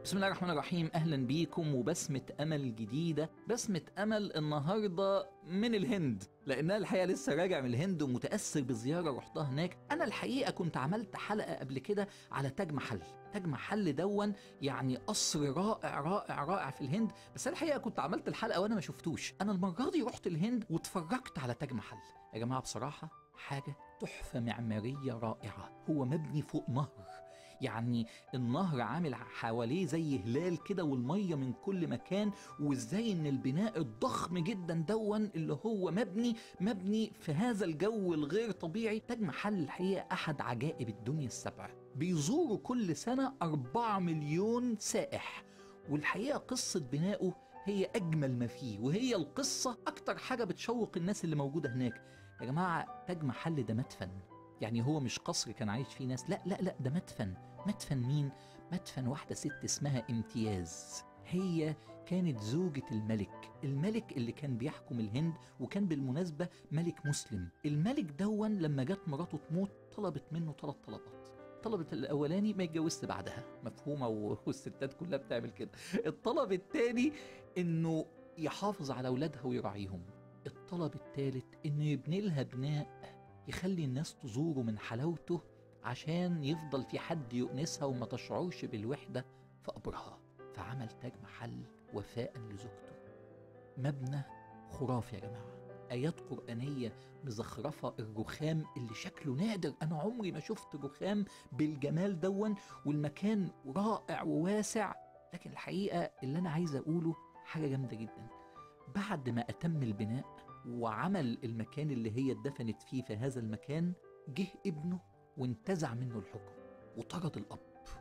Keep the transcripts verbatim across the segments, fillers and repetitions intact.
بسم الله الرحمن الرحيم. أهلا بيكم وبسمة أمل جديدة. بسمة أمل النهاردة من الهند، لأنها الحقيقة لسه راجع من الهند ومتأثر بزيارة رحتها هناك. أنا الحقيقة كنت عملت حلقة قبل كده على تاج محل. تاج محل دون يعني قصر رائع رائع رائع في الهند، بس أنا الحقيقة كنت عملت الحلقة وأنا ما شفتوش. أنا المرة دي رحت الهند واتفرجت على تاج محل. يا جماعة بصراحة حاجة تحفة معمارية رائعة. هو مبني فوق نهر، يعني النهر عامل حواليه زي هلال كده والمية من كل مكان، وازاي ان البناء الضخم جدا دون اللي هو مبني مبني في هذا الجو الغير طبيعي. تاج محل الحقيقة احد عجائب الدنيا السبع، بيزوروا كل سنة أربعة مليون سائح، والحقيقة قصة بنائه هي أجمل ما فيه، وهي القصة أكتر حاجة بتشوق الناس اللي موجودة هناك. يا جماعة تاج محل ده مدفن، يعني هو مش قصر كان عايش فيه ناس، لا لا لا، ده مدفن. مدفن مين؟ مدفن واحدة ست اسمها امتياز. هي كانت زوجة الملك الملك اللي كان بيحكم الهند، وكان بالمناسبة ملك مسلم. الملك دون لما جت مراته تموت طلبت منه ثلاث طلبات. طلبت الاولاني ما يتجوزش بعدها، مفهومه، والستات كلها بتعمل كده. الطلب الثاني انه يحافظ على اولادها ويراعيهم. الطلب الثالث انه يبني لها بناء يخلي الناس تزوره من حلاوته، عشان يفضل في حد يؤنسها وما تشعرش بالوحده في قبرها. فعمل تاج محل وفاء لزوجته. مبنى خرافي يا جماعه، آيات قرآنية مزخرفة، الرخام اللي شكله نادر. أنا عمري ما شفت رخام بالجمال دون، والمكان رائع وواسع. لكن الحقيقة اللي أنا عايز أقوله حاجة جامدة جدا. بعد ما أتم البناء وعمل المكان اللي هي اتدفنت فيه في هذا المكان، جه ابنه وانتزع منه الحكم وطرد الأب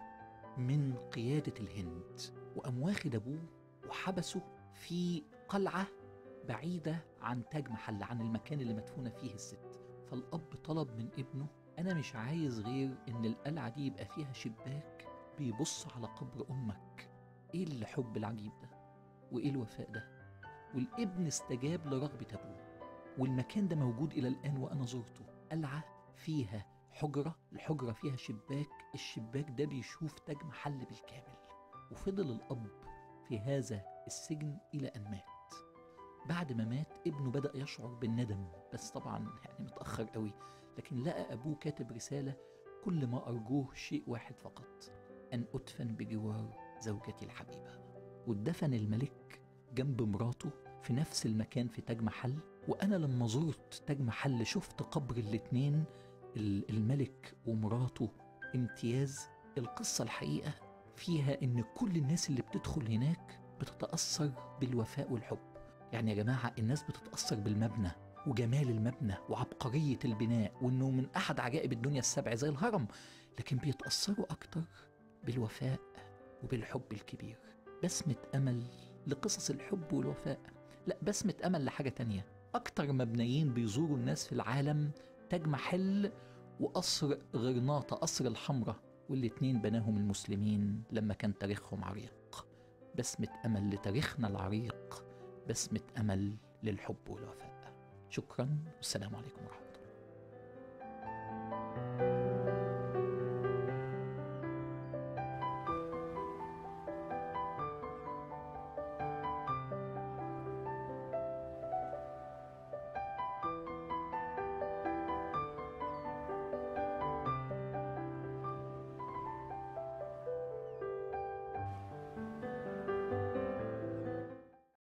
من قيادة الهند، وقام واخد أبوه وحبسه في قلعة بعيدة عن تاج محل، عن المكان اللي مدفونة فيه الست. فالأب طلب من ابنه: أنا مش عايز غير إن القلعة دي يبقى فيها شباك بيبص على قبر أمك. إيه الحب العجيب ده وإيه الوفاء ده؟ والابن استجاب لرغبة أبوه، والمكان ده موجود إلى الآن وأنا زرته. قلعة فيها حجرة، الحجرة فيها شباك، الشباك ده بيشوف تاج محل بالكامل. وفضل الأب في هذا السجن إلى أن مات. بعد ما مات ابنه بدأ يشعر بالندم، بس طبعا يعني متأخر قوي. لكن لقى أبوه كاتب رسالة: كل ما أرجوه شيء واحد فقط، أن أدفن بجوار زوجتي الحبيبة. واتدفن الملك جنب مراته في نفس المكان في تاج محل. وأنا لما زرت تاج محل شفت قبر الاتنين، الملك ومراته امتياز. القصة الحقيقة فيها إن كل الناس اللي بتدخل هناك بتتأثر بالوفاء والحب. يعني يا جماعة الناس بتتأثر بالمبنى وجمال المبنى وعبقرية البناء، وإنه من أحد عجائب الدنيا السبع زي الهرم، لكن بيتأثروا أكتر بالوفاء وبالحب الكبير. بسمة أمل لقصص الحب والوفاء. لا، بسمة أمل لحاجة تانية. أكتر مبنيين بيزوروا الناس في العالم تاج محل وقصر غرناطة، قصر الحمراء، والاتنين بناهم المسلمين لما كان تاريخهم عريق. بسمة أمل لتاريخنا العريق، بسمة أمل للحب والوفاء. شكرا والسلام عليكم ورحمة الله.